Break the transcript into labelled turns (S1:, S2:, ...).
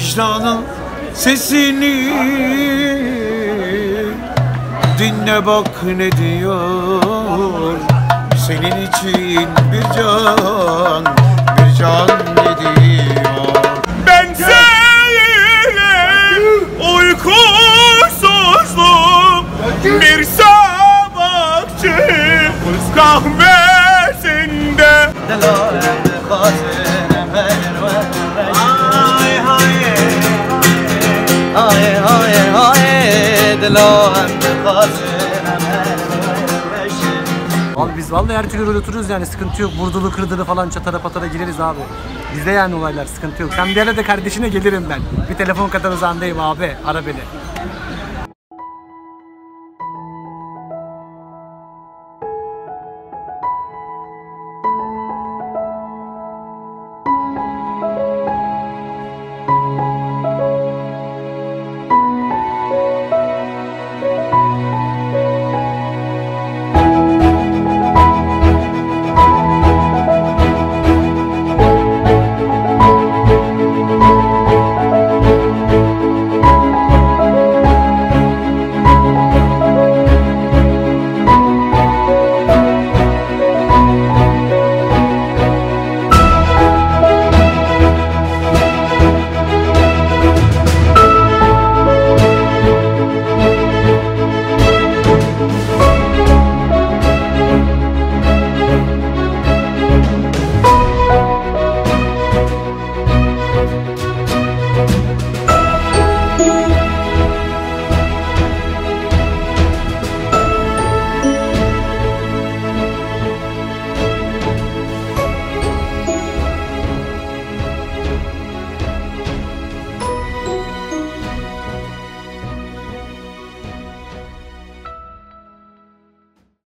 S1: vicdanın sesini dinle bak ne diyor. Senin için bir can ne diyor. Ben senin uykusuzluğum bir sabahçı kahvesinde.
S2: Abi biz vallahi her türlü oturuyoruz yani, sıkıntı yok. Vurdulu kırdılı falan çatara patara gireriz abi. Bizde yani olaylar, sıkıntı yok. Sen bir ara da kardeşine gelirim ben. Bir telefon kadar uzağındayım abi, ara beni.